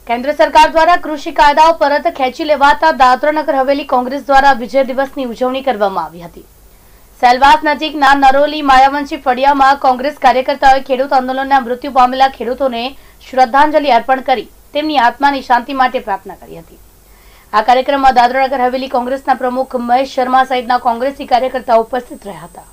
કેન્દ્ર સરકાર દ્વારા કૃષિ કાયદાઓ પરત ખેંચી લેવાતા દાદરા નગર હવેલી કોંગ્રેસ દ્વારા વિજય દિવસની ઉજવણી કરવામાં આવી હતી। સેલવાસ નજીકના નરોલી માયાવંશી ફળિયામાં કોંગ્રેસ કાર્યકર્તાઓએ ખેડૂત આંદોલનના મૃત્યુ પામેલા ખેડૂતોને શ્રદ્ધાંજલિ અર્પણ કરી તેમની આત્માની શાંતિ માટે પ્રાર્થના કરી હતી। આ કાર્યક્રમમાં દાદરા નગર હવેલી કોંગ્રેસના પ્રમુખ મહેશ શર્મા સહિતના કોંગ્રેસી कार्यकर्ताओं उपस्थित રહ્યા હતા।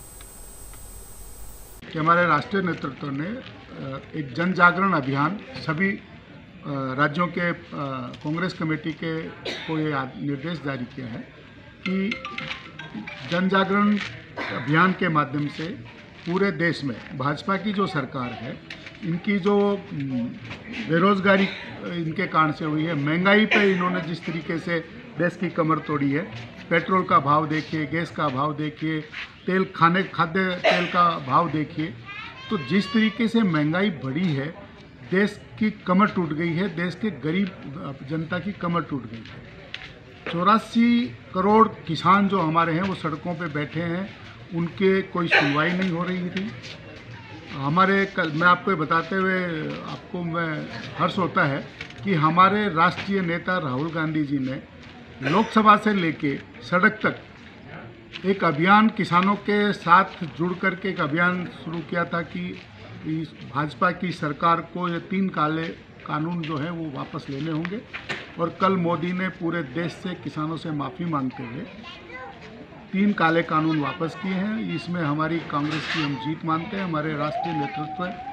हमारे राष्ट्रीय नेतृत्व ने एक जन जागरण अभियान सभी राज्यों के कांग्रेस कमेटी के को ये निर्देश जारी किया है कि जन जागरण अभियान के माध्यम से पूरे देश में भाजपा की जो सरकार है, इनकी जो बेरोजगारी इनके कारण से हुई है, महंगाई पे इन्होंने जिस तरीके से देश की कमर तोड़ी है, पेट्रोल का भाव देखिए, गैस का भाव देखिए, खाद्य तेल का भाव देखिए, तो जिस तरीके से महंगाई बढ़ी है, देश की कमर टूट गई है, देश के गरीब जनता की कमर टूट गई है। 84 करोड़ किसान जो हमारे हैं वो सड़कों पे बैठे हैं, उनके कोई सुनवाई नहीं हो रही थी। मैं आपको बताते हुए मैं हर्ष होता है कि हमारे राष्ट्रीय नेता राहुल गांधी जी ने लोकसभा से लेके सड़क तक एक अभियान किसानों के साथ जुड़ करके एक अभियान शुरू किया था कि इस भाजपा की सरकार को ये 3 काले कानून जो है वो वापस लेने होंगे। और कल मोदी ने पूरे देश से किसानों से माफ़ी मांगते हुए 3 काले कानून वापस किए हैं। इसमें हमारी कांग्रेस की हम जीत मानते हैं। हमारे राष्ट्रीय नेतृत्व